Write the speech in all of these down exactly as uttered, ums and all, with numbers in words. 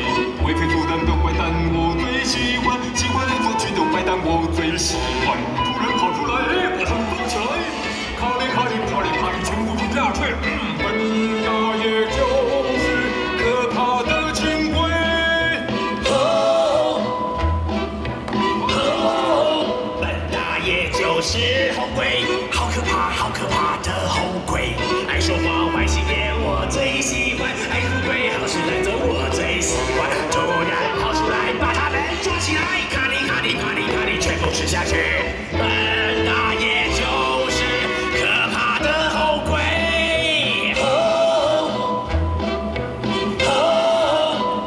为非作歹的坏蛋我最喜欢，喜欢恶作剧的坏蛋我最喜欢。突然跑出来，把他们绑起来，卡里卡里卡里卡里，全部就压碎。嗯，笨大爷就是可怕的警卫。吼吼，笨大爷就是红鬼，好可怕，好可怕的红鬼，爱说话，坏心眼我最喜欢，爱富贵，好事懒做我最喜欢。突然跑出来，把他们抓起来，卡里卡里卡里卡里，全部吃下去。笨大爷就是可怕的红鬼。吼吼。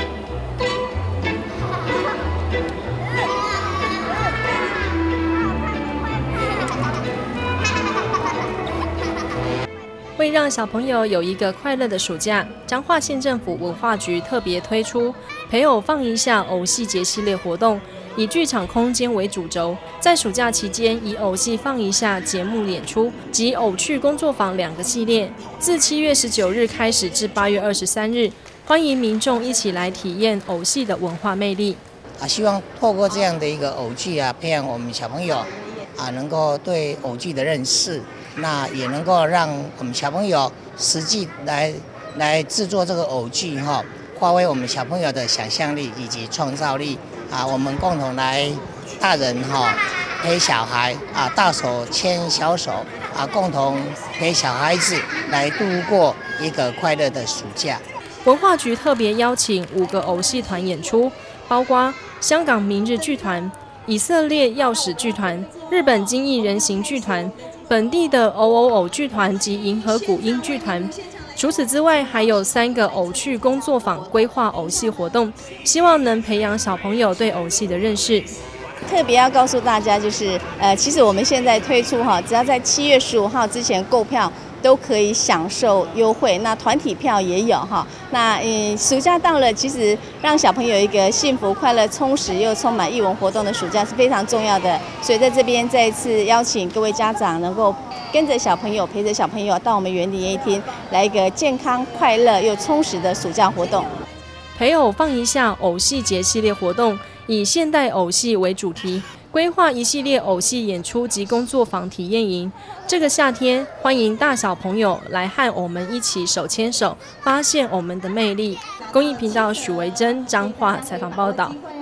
为让小朋友有一个快乐的暑假，彰化县政府文化局特别推出陪偶放一下偶戏节系列活动，以剧场空间为主轴，在暑假期间以偶戏放一下节目演出及偶趣工作坊两个系列，自七月十九日开始至八月二十三日，欢迎民众一起来体验偶戏的文化魅力。 啊，希望透过这样的一个偶剧啊，培养我们小朋友啊，能够对偶剧的认识。那也能够让我们小朋友实际来来制作这个偶剧哈，发挥我们小朋友的想象力以及创造力啊，我们共同来大人哈陪小孩啊，大手牵小手啊，共同陪小孩子来度过一个快乐的暑假。 文化局特别邀请五个偶戏团演出，包括香港明日剧团、以色列钥匙剧团、日本精益人形剧团、本地的偶偶偶剧团及银河古音剧团。除此之外，还有三个偶趣工作坊规划偶戏活动，希望能培养小朋友对偶戏的认识。 特别要告诉大家，就是呃，其实我们现在推出哈，只要在七月十五号之前购票，都可以享受优惠。那团体票也有哈。那嗯，暑假到了，其实让小朋友一个幸福、快乐、充实又充满艺文活动的暑假是非常重要的。所以在这边再一次邀请各位家长能够跟着小朋友，陪着小朋友到我们园林演艺厅来一个健康、快乐又充实的暑假活动。 陪偶放一下偶戏节系列活动，以现代偶戏为主题，规划一系列偶戏演出及工作坊体验营。这个夏天，欢迎大小朋友来和我们一起手牵手，发现我们的魅力。公益频道许维珍彰化采访报道。